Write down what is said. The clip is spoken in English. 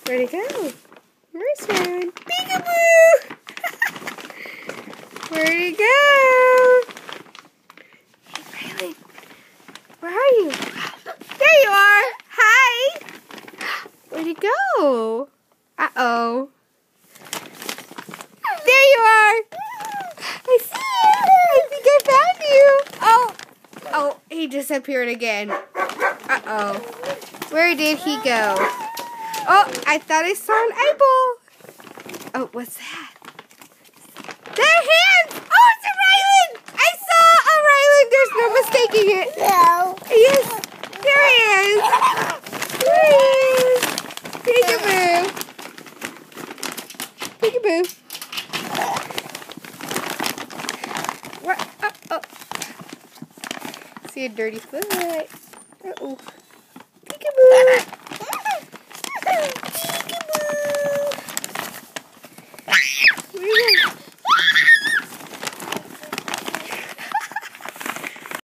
Where'd he go? Where's Rylan? Peekaboo! Where'd he go? Hey, Rylan. Where are you? There you are! Hi! Where'd he go? Uh-oh. There you are! I see you! I think I found you! Oh! Oh, he disappeared again. Uh-oh. Where did he go? Oh, I thought I saw an eyeball. Oh, what's that? They're hands! Oh, it's a Rylan! I saw a Rylan! There's no mistaking it. No. Yes, there he is. There he is. Peekaboo. Peekaboo. What? Oh. See a dirty foot. Uh-oh.